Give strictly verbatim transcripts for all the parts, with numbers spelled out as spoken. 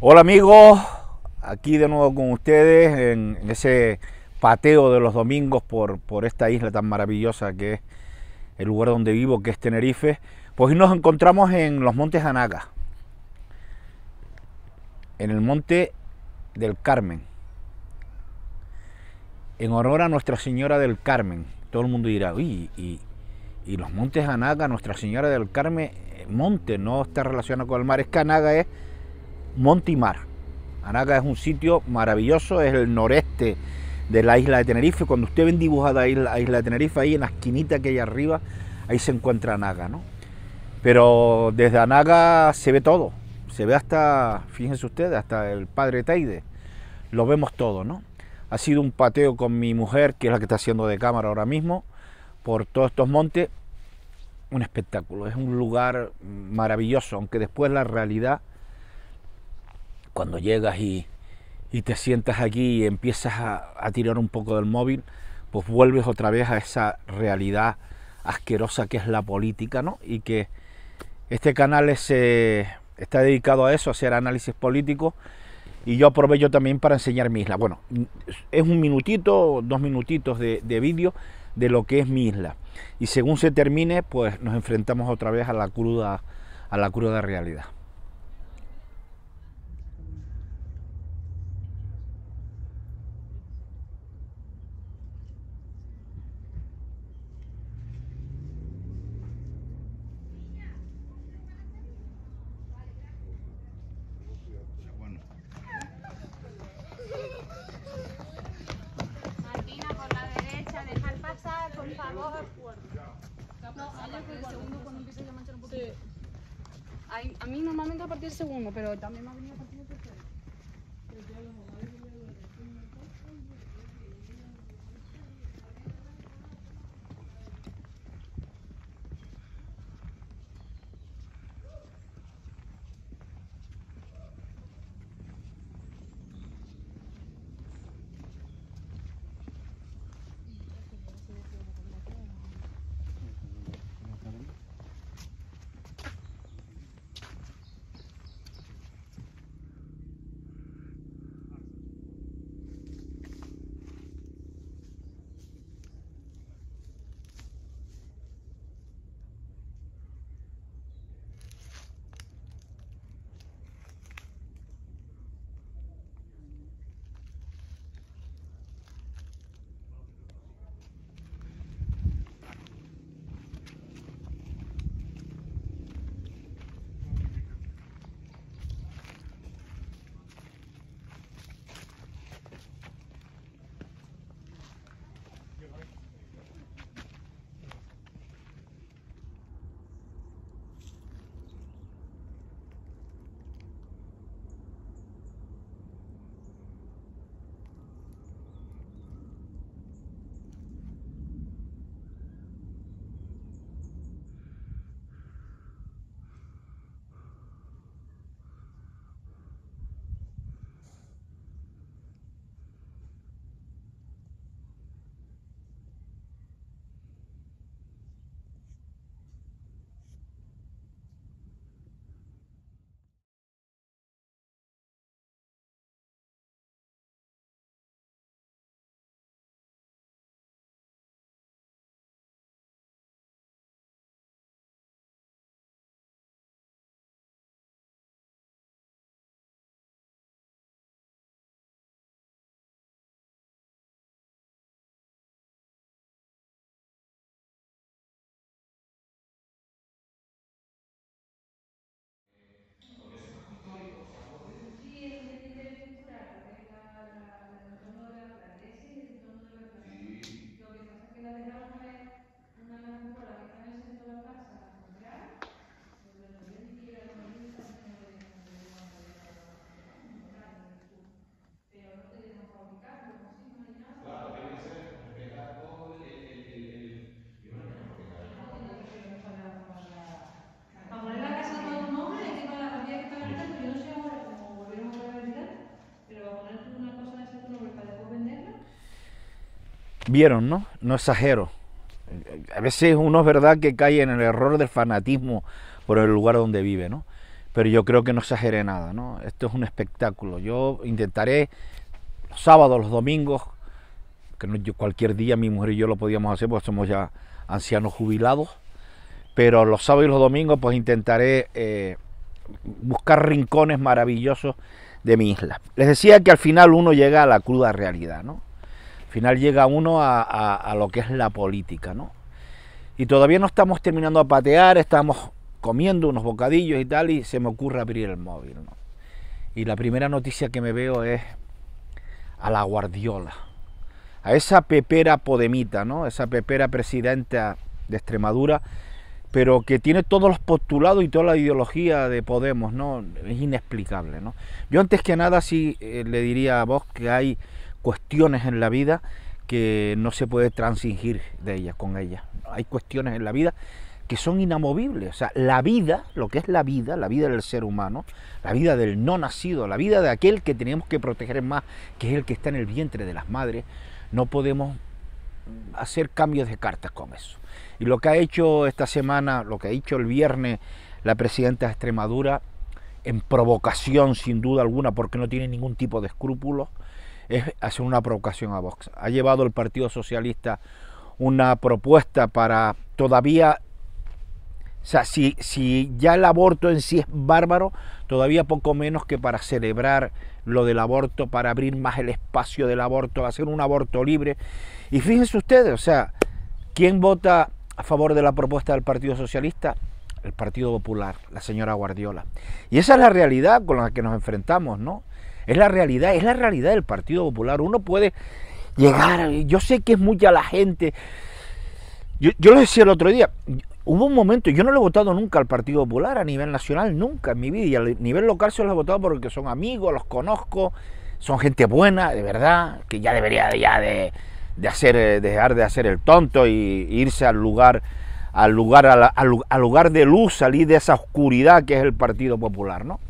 Hola amigos, aquí de nuevo con ustedes en, en ese pateo de los domingos por, por esta isla tan maravillosa que es el lugar donde vivo, que es Tenerife. Pues hoy nos encontramos en los Montes Anaga, en el Monte del Carmen, en honor a Nuestra Señora del Carmen. Todo el mundo dirá, uy, y, y los Montes Anaga, Nuestra Señora del Carmen, monte, no está relacionado con el mar, es que Anaga es monte y mar. Anaga es un sitio maravilloso, es el noreste de la isla de Tenerife. Cuando usted ven dibujada la isla de Tenerife, ahí en la esquinita que hay arriba, ahí se encuentra Anaga, ¿no? Pero desde Anaga se ve todo, se ve hasta, fíjense ustedes, hasta el Padre Teide, lo vemos todo, ¿no? Ha sido un pateo con mi mujer, que es la que está haciendo de cámara ahora mismo, por todos estos montes, un espectáculo, es un lugar maravilloso, aunque después la realidad, cuando llegas y, y te sientas aquí y empiezas a, a tirar un poco del móvil, pues vuelves otra vez a esa realidad asquerosa que es la política, ¿no? Y que este canal es, eh, está dedicado a eso, a hacer análisis políticos, y yo aprovecho también para enseñar mi isla. Bueno, es un minutito, dos minutitos de, de vídeo de lo que es mi isla. Y según se termine, pues nos enfrentamos otra vez a la cruda, a la cruda realidad. Martina, por la derecha, dejar pasar, por favor. No, a partir del segundo cuando empieza a manchar un poquito. Sí. A, a mí normalmente a partir del segundo, pero también me ha venido a partir del tercero. Sí, es un interés cultural, lo que es la, la, la- el entorno de la, la iglesia y el entorno de la plaza. Sí. Lo que pasa es que la dejamos es una cupola que está en el centro de la plaza central, sobre el Medici y la Comunista, que no le dejan, no le dejan fabricar los horarios del sur. Pero no te dejan fabricarlo encima ni nada. Claro, tiene que ser respetar todo el, el, el, el, el- y no hay porque cada Y vez no, más y no te famoso. quieren pagar para pagar la... Para poner la casa de tu nombre hay que pagar, había que pagar tanto, yo no sé ahora cómo volvieron otra vez a mirar, pero para poner tú una cosa de esa a tu nombre para después venderla. Vieron, ¿no? No exagero. A veces uno es verdad que cae en el error del fanatismo por el lugar donde vive, ¿no? pero yo creo que no exageré nada, ¿no? Esto es un espectáculo. Yo intentaré los sábados, los domingos, que no, yo, cualquier día mi mujer y yo lo podíamos hacer porque somos ya ancianos jubilados, pero los sábados y los domingos pues intentaré eh, buscar rincones maravillosos de mi isla. Les decía que al final uno llega a la cruda realidad, ¿no? Al final llega uno a, a, a lo que es la política, ¿no? Y todavía no estamos terminando a patear, estamos comiendo unos bocadillos y tal, y se me ocurre abrir el móvil, ¿no? Y la primera noticia que me veo es a la Guardiola, a esa pepera podemita, ¿no? Esa pepera presidenta de Extremadura, pero que tiene todos los postulados y toda la ideología de Podemos, ¿no? Es inexplicable, ¿no? Yo antes que nada sí eh, le diría a vos que hay cuestiones en la vida que no se puede transigir de ellas, con ellas. Hay cuestiones en la vida que son inamovibles. O sea, la vida, lo que es la vida, la vida del ser humano, la vida del no nacido, la vida de aquel que tenemos que proteger más, que es el que está en el vientre de las madres, no podemos hacer cambios de cartas con eso. Y lo que ha hecho esta semana, lo que ha hecho el viernes la presidenta de Extremadura, en provocación sin duda alguna, porque no tiene ningún tipo de escrúpulos, es hacer una provocación a Vox. Ha llevado el Partido Socialista una propuesta para todavía, o sea, si, si ya el aborto en sí es bárbaro, todavía poco menos que para celebrar lo del aborto, para abrir más el espacio del aborto, hacer un aborto libre. Y fíjense ustedes, o sea, ¿quién vota a favor de la propuesta del Partido Socialista? El Partido Popular, la señora Guardiola. Y esa es la realidad con la que nos enfrentamos, ¿no? Es la realidad, es la realidad del Partido Popular. Uno puede llegar, yo sé que es mucha la gente. Yo, yo lo decía el otro día, hubo un momento, yo no le he votado nunca al Partido Popular a nivel nacional, nunca en mi vida, y a nivel local se los he votado porque son amigos, los conozco, son gente buena, de verdad, que ya debería ya de, de hacer, dejar de hacer el tonto y irse al lugar, al lugar, al, al lugar de luz, salir de esa oscuridad que es el Partido Popular, ¿no?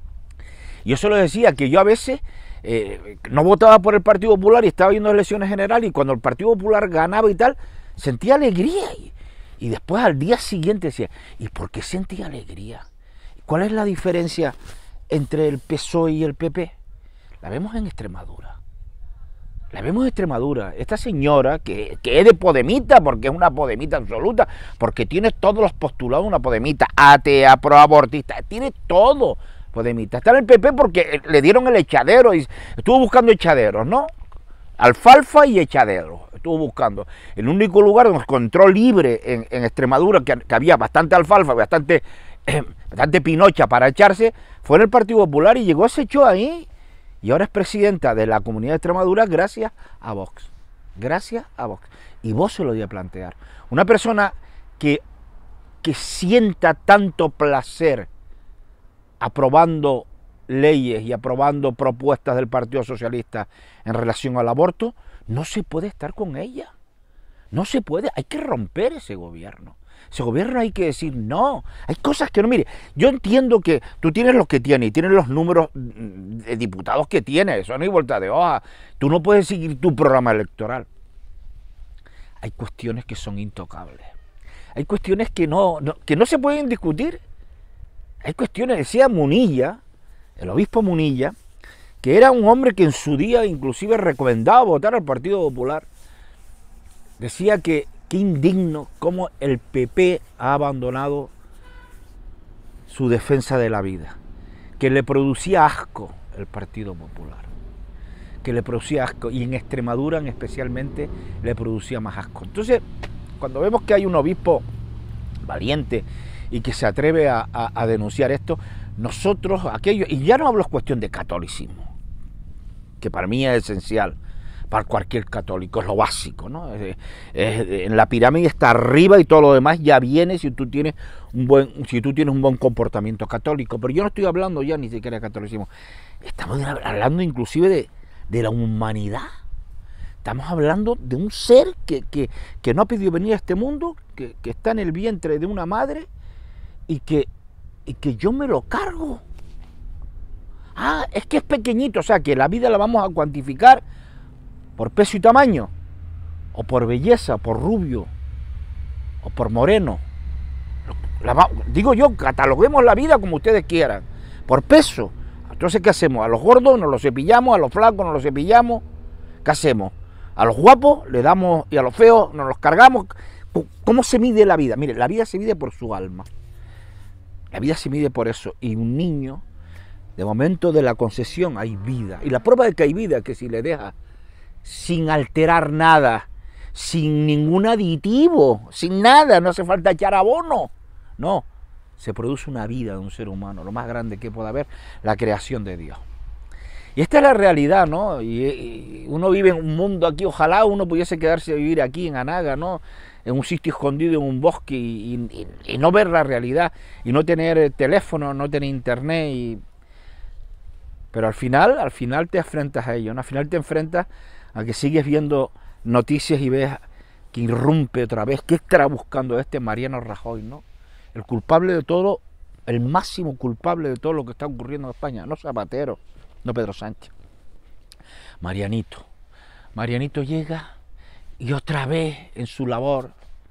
Yo se lo decía, que yo a veces eh, no votaba por el Partido Popular y estaba viendo las elecciones generales, y cuando el Partido Popular ganaba y tal, sentía alegría. Y, y después al día siguiente decía, ¿y por qué sentía alegría? ¿Cuál es la diferencia entre el P S O E y el P P? La vemos en Extremadura. La vemos en Extremadura. Esta señora, que, que es de podemita, porque es una podemita absoluta, porque tiene todos los postulados de una podemita, atea, proabortista, tiene todo. Podemita. Está en el P P porque le dieron el echadero y estuvo buscando echaderos, ¿no? Alfalfa y echadero. Estuvo buscando. El único lugar donde encontró libre en, en Extremadura, que, que había bastante alfalfa, bastante, eh, bastante pinocha para echarse, fue en el Partido Popular, y llegó, se echó ahí. Y ahora es presidenta de la Comunidad de Extremadura gracias a Vox. Gracias a Vox. Y vos se lo voy a plantear. Una persona que, que sienta tanto placer aprobando leyes y aprobando propuestas del Partido Socialista en relación al aborto, no se puede estar con ella. No se puede, hay que romper ese gobierno. Ese gobierno hay que decir no. Hay cosas que no, mire, yo entiendo que tú tienes lo que tienes y tienes los números de diputados que tienes, eso no hay vuelta de hoja. Tú no puedes seguir tu programa electoral. Hay cuestiones que son intocables. Hay cuestiones que no, no, que no se pueden discutir. Hay cuestiones, decía Munilla, el obispo Munilla, que era un hombre que en su día inclusive recomendaba votar al Partido Popular. Decía que qué indigno cómo el P P ha abandonado su defensa de la vida, que le producía asco el Partido Popular, que le producía asco, y en Extremadura en especialmente le producía más asco. Entonces, cuando vemos que hay un obispo valiente y que se atreve a, a, a denunciar esto, nosotros, aquellos, y ya no hablo cuestión de catolicismo, que para mí es esencial, para cualquier católico, es lo básico, ¿no? Es, es, en la pirámide está arriba y todo lo demás ya viene si tú tienes un buen, si tú tienes un buen comportamiento católico, pero yo no estoy hablando ya ni siquiera de catolicismo, estamos hablando inclusive de, de la humanidad. Estamos hablando de un ser que, que, que no ha pedido venir a este mundo, que, que está en el vientre de una madre, y que, y que yo me lo cargo. Ah, es que es pequeñito, o sea que la vida la vamos a cuantificar por peso y tamaño, o por belleza, por rubio, o por moreno. La, digo yo, cataloguemos la vida como ustedes quieran, por peso. Entonces, ¿qué hacemos? A los gordos nos los cepillamos, a los flacos nos los cepillamos. ¿Qué hacemos? A los guapos le damos y a los feos nos los cargamos. ¿Cómo se mide la vida? Mire, la vida se mide por su alma. La vida se mide por eso. Y un niño, de momento de la concepción, hay vida. Y la prueba de que hay vida es que si le deja sin alterar nada, sin ningún aditivo, sin nada, no hace falta echar abono. No, se produce una vida de un ser humano, lo más grande que pueda haber, la creación de Dios. Y esta es la realidad, ¿no? Y, y uno vive en un mundo aquí, ojalá uno pudiese quedarse a vivir aquí en Anaga, ¿no? En un sitio escondido en un bosque y, y, y no ver la realidad, y no tener teléfono, no tener internet. Y... Pero al final, al final te enfrentas a ello, ¿no? Al final te enfrentas a que sigues viendo noticias y ves que irrumpe otra vez. ¿Qué estará buscando este Mariano Rajoy, no? El culpable de todo, el máximo culpable de todo lo que está ocurriendo en España, no Zapatero, no Pedro Sánchez. Marianito. Marianito llega y otra vez en su labor.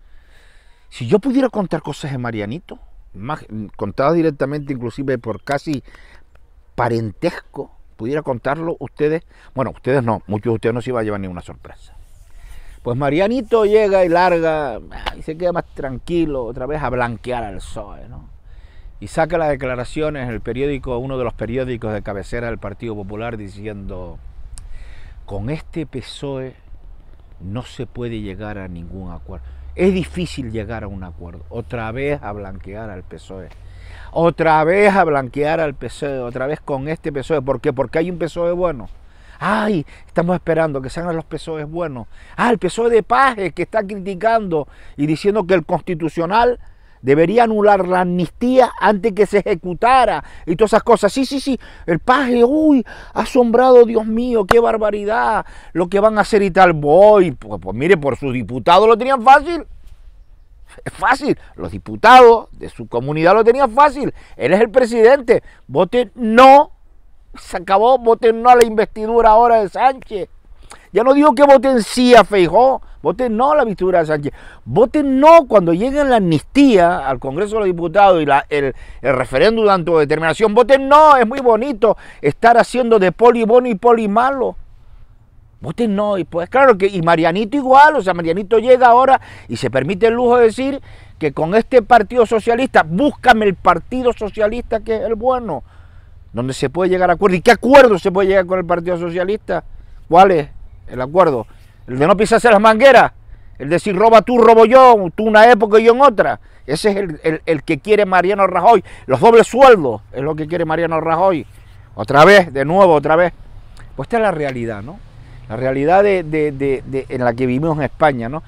Si yo pudiera contar cosas de Marianito, más, contadas directamente inclusive por casi parentesco, pudiera contarlo ustedes, bueno, ustedes no, muchos de ustedes no se iban a llevar ninguna sorpresa. Pues Marianito llega y larga y se queda más tranquilo, otra vez a blanquear al P S O E, ¿no? Y saca las declaraciones en el periódico, uno de los periódicos de cabecera del Partido Popular, diciendo: con este P S O E no se puede llegar a ningún acuerdo. Es difícil llegar a un acuerdo. Otra vez a blanquear al P S O E. Otra vez a blanquear al P S O E. Otra vez con este P S O E. ¿Por qué? Porque hay un P S O E bueno. Ay, estamos esperando que sean los P S O E buenos. Ah, el P S O E de Paje, que está criticando y diciendo que el Constitucional debería anular la amnistía antes que se ejecutara y todas esas cosas. Sí, sí, sí, el Paje, uy, asombrado, Dios mío, qué barbaridad, lo que van a hacer y tal. Voy, pues, pues mire, por sus diputados lo tenían fácil. Es fácil, los diputados de su comunidad lo tenían fácil. Él es el presidente, voten no. Se acabó, voten no a la investidura ahora de Sánchez. Ya no digo que voten sí a Feijóo, voten no a la investidura de Sánchez. Voten no cuando llegue la amnistía al Congreso de los Diputados y la, el, el referéndum de autodeterminación. Voten no, es muy bonito estar haciendo de poli bueno y poli malo. Voten no, y pues claro que, y Marianito igual, o sea, Marianito llega ahora y se permite el lujo de decir que con este Partido Socialista, búscame el Partido Socialista que es el bueno, donde se puede llegar a acuerdo. ¿Y qué acuerdo se puede llegar con el Partido Socialista? ¿Cuál es el acuerdo? ¿El de no pisarse las mangueras? ¿El de si roba tú, robo yo, tú una época y yo en otra? Ese es el, el, el que quiere Mariano Rajoy. Los dobles sueldos es lo que quiere Mariano Rajoy. Otra vez, de nuevo, otra vez. Pues esta es la realidad, ¿no? La realidad de, de, de, de, en la que vivimos en España, ¿no?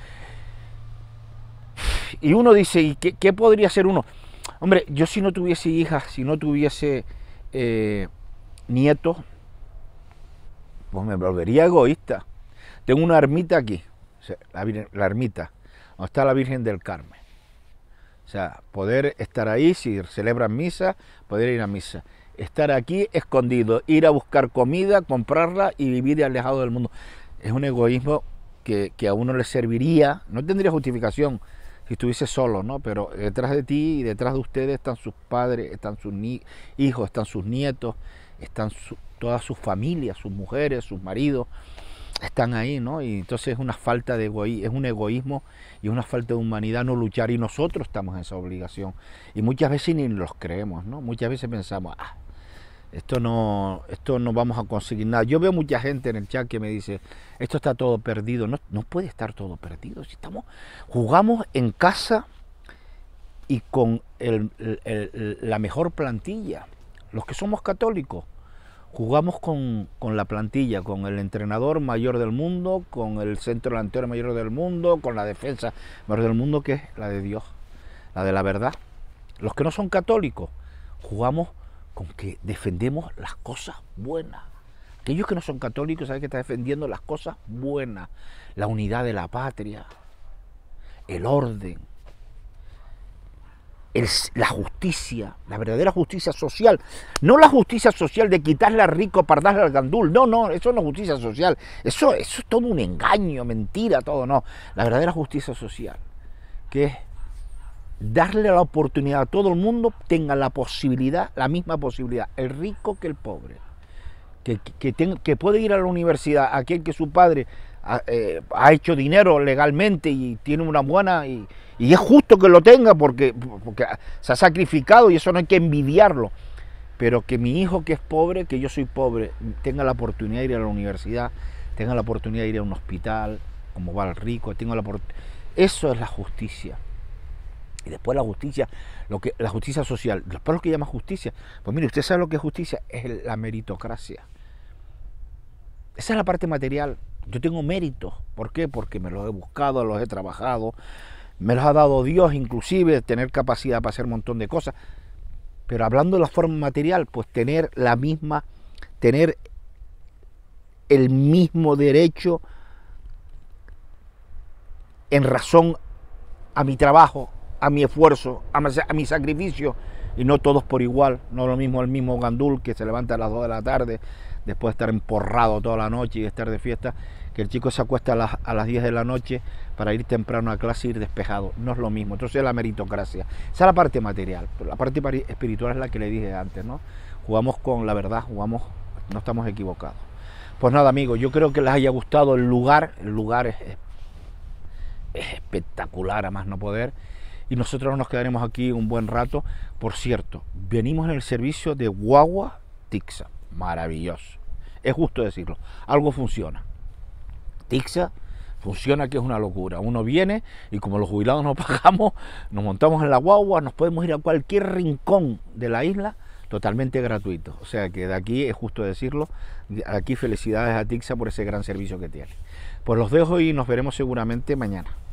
Y uno dice, ¿y qué, qué podría ser uno? Hombre, yo si no tuviese hijas, si no tuviese eh, nietos, pues me volvería egoísta. Tengo una ermita aquí, o sea, la, la ermita, donde está la Virgen del Carmen. O sea, poder estar ahí, si celebran misa, poder ir a misa. Estar aquí escondido, ir a buscar comida, comprarla y vivir alejado del mundo. Es un egoísmo que, que a uno le serviría, no tendría justificación si estuviese solo, ¿no? Pero detrás de ti y detrás de ustedes están sus padres, están sus hijos, están sus nietos, están su, todas sus familias, sus mujeres, sus maridos, están ahí, ¿no? Y entonces es una falta de egoísmo, es un egoísmo y una falta de humanidad no luchar, y nosotros estamos en esa obligación. Y muchas veces ni los creemos, ¿no? Muchas veces pensamos, ah, esto no, esto no vamos a conseguir nada. Yo veo mucha gente en el chat que me dice, esto está todo perdido. No, no puede estar todo perdido. Si estamos, jugamos en casa y con el, el, el, la mejor plantilla. Los que somos católicos, jugamos con, con la plantilla, con el entrenador mayor del mundo, con el centro delantero mayor del mundo, con la defensa mayor del mundo, que es la de Dios, la de la verdad. Los que no son católicos, jugamos con que defendemos las cosas buenas. Aquellos que no son católicos saben que están defendiendo las cosas buenas, la unidad de la patria, el orden, el, la justicia, la verdadera justicia social. No la justicia social de quitarle al rico para darle al gandul. No, no, eso no es justicia social. Eso, eso es todo un engaño, mentira, todo. No, la verdadera justicia social, que es darle la oportunidad a todo el mundo, tenga la posibilidad, la misma posibilidad, el rico que el pobre, que, que, que, que puede ir a la universidad, aquel que su padre ha, eh, ha hecho dinero legalmente y tiene una buena, y, y es justo que lo tenga porque, porque se ha sacrificado y eso no hay que envidiarlo, pero que mi hijo que es pobre, que yo soy pobre, tenga la oportunidad de ir a la universidad, tenga la oportunidad de ir a un hospital, como va el rico, tenga la oportunidad. Eso es la justicia. Y después la justicia, lo que, la justicia social. Después lo que llama justicia. Pues mire, usted sabe lo que es justicia, es la meritocracia. Esa es la parte material. Yo tengo méritos. ¿Por qué? Porque me los he buscado, los he trabajado, me los ha dado Dios, inclusive tener capacidad para hacer un montón de cosas. Pero hablando de la forma material, pues tener la misma, tener el mismo derecho en razón a mi trabajo, a mi esfuerzo, a mi, a mi sacrificio, y no todos por igual. No lo mismo el mismo gandul que se levanta a las dos de la tarde después de estar emporrado toda la noche y de estar de fiesta, que el chico se acuesta a las, a las diez de la noche para ir temprano a clase y ir despejado. No es lo mismo. Entonces es la meritocracia. Esa es la parte material. Pero la parte espiritual es la que le dije antes, ¿no? Jugamos con la verdad, jugamos, no estamos equivocados. Pues nada, amigos, yo creo que les haya gustado el lugar. El lugar es, es espectacular, a más no poder. Y nosotros nos quedaremos aquí un buen rato. Por cierto, venimos en el servicio de Guagua Tixa. Maravilloso. Es justo decirlo. Algo funciona. Tixa funciona, que es una locura. Uno viene y como los jubilados no pagamos, nos montamos en la guagua, nos podemos ir a cualquier rincón de la isla totalmente gratuito. O sea que de aquí, es justo decirlo, de aquí felicidades a Tixa por ese gran servicio que tiene. Pues los dejo y nos veremos seguramente mañana.